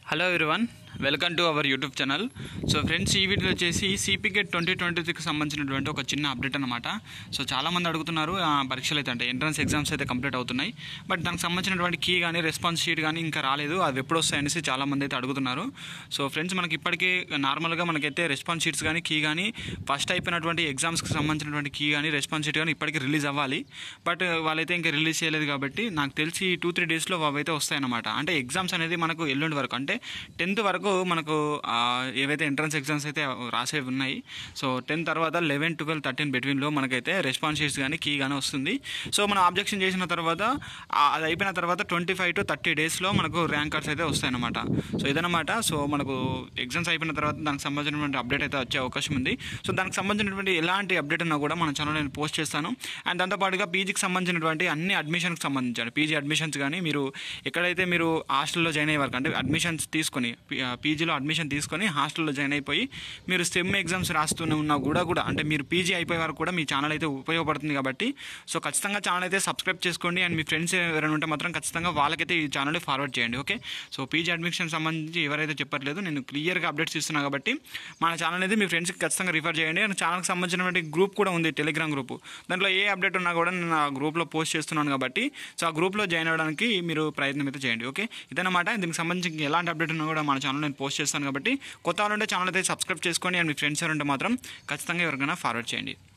Hello everyone, welcome to our YouTube channel. So friends, ఈ video వచ్చేసి CPGET 2023కి సంబంధించినటువంటి ఒక చిన్న అప్డేట్ అనమాట. సో చాలామంది అడుగుతున్నారు, పరీక్షలు అయితే అంటే ఎంట్రన్స్ ఎగ్జామ్స్ అయితే కంప్లీట్ అవుతున్నాయి, బట్ దానికి సంబంధించినటువంటి కీ కానీ రెస్పాన్స్ షీట్ కానీ ఇంకా రాలేదు, అవి ఎప్పుడు వస్తాయనేసి చాలామంది అయితే అడుగుతున్నారు. సో ఫ్రెండ్స్, మనకి ఇప్పటికీ నార్మల్గా మనకైతే రెస్పాన్స్ షీట్స్ కానీ కీ కానీ ఫస్ట్ అయిపోయినటువంటి ఎగ్జామ్స్కి సంబంధించినటువంటి కీ కానీ రెస్పాన్స్ షీట్ కానీ ఇప్పటికీ రిలీజ్ అవ్వాలి, బట్ వాళ్ళైతే ఇంకా రిలీజ్ చేయలేదు. కాబట్టి నాకు తెలిసి 2-3 డేస్లో అవైతే వస్తాయన్నమాట. అంటే ఎగ్జామ్స్ అనేది మనకు ఎల్లుండి వరకు, అంటే 10th వరకు మనకు ఏవైతే ఎంట్రన్స్ ఎగ్జామ్స్ అయితే రాసేవి ఉన్నాయి. సో 10 తర్వాత 11, 12, 13 బిట్వీన్లో మనకైతే రెస్పాన్స్ షీట్స్ కానీ కీ కానీ వస్తుంది. సో మనం అబ్జెక్షన్ చేసిన తర్వాత అది అయిపోయిన తర్వాత 25 to 30 డేస్లో మనకు ర్యాంక్ కార్డ్స్ అయితే వస్తాయన్నమాట. సో ఇదన్నమాట. సో మనకు ఎగ్జామ్స్ అయిపోయిన తర్వాత దానికి సంబంధించినటువంటి అప్డేట్ అయితే వచ్చే అవకాశం ఉంది. సో దానికి సంబంధించినటువంటి ఎలాంటి అప్డేట్ ఉన్నా కూడా మన ఛానల్ నేను పోస్ట్ చేస్తాను. అండ్ దాంతోపాటుగా పీజీకి సంబంధించినటువంటి అన్ని అడ్మిషన్కి సంబంధించి పీజీ అడ్మిషన్స్ కానీ మీరు ఎక్కడైతే మీరు హాస్టల్లో జాయిన్ అయ్యే వరకు, అంటే అడ్మిషన్స్ తీసుకొని పీజీలో అడ్మిషన్ తీసుకొని హాస్టల్లో జాయిన్ అయిపోయి మీరు సెమ్ ఎగ్జామ్స్ రాస్తూనే ఉన్నా కూడా అంటే మీరు పీజీ అయిపోయే వరకు కూడా మీ ఛానల్ అయితే ఉపయోగపడుతుంది. కాబట్టి సో ఖచ్చితంగా ఛానల్ అయితే సబ్స్క్రైబ్ చేసుకోండి. అండ్ మీ ఫ్రెండ్స్ ఎవరైనా ఉంటే మాత్రం ఖచ్చితంగా వాళ్ళకైతే ఈ ఛానల్ ఫార్వర్డ్ చేయండి. ఓకే, సో పీజీ అడ్మిషన్ సంబంధించి ఎవరైతే చెప్పట్లేదు, నేను క్లియర్గా అప్డేట్స్ ఇస్తున్నాను. కాబట్టి మన ఛానల్ అయితే మీ ఫ్రెండ్స్కి ఖచ్చితంగా రిఫర్ చేయండి. అండ్ ఛానల్కి సంబంధించినటువంటి గ్రూప్ కూడా ఉంది, టెలిగ్రామ్ గ్రూప్. దాంట్లో ఏ అప్డేట్ ఉన్నా కూడా నేను ఆ గ్రూప్లో పోస్ట్ చేస్తున్నాను. కాబట్టి సో ఆ గ్రూప్లో జాయిన్ అవ్వడానికి మీరు ప్రయత్నం అయితే చేయండి. ఓకే, ఇదన్నమాట. దీనికి సంబంధించి ఎలాంటి అప్డేట్ ఉన్నా కూడా మన ఛానల్ నేను పోస్ట్ చేస్తాను. కాబట్టి కొత్త వాళ్ళంటే ఛానల్ అయితే సబ్స్క్రైబ్ చేసుకోండి. అండ్ మీ ఫ్రెండ్స్ ఎవరుంటే మాత్రం ఖచ్చితంగా ఎవరికైనా ఫార్వర్డ్ చేయండి.